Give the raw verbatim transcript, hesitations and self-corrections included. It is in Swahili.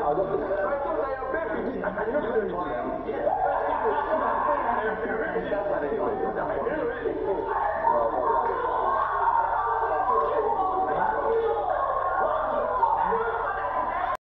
I'll just say, I told you your baby, I cannot do anything.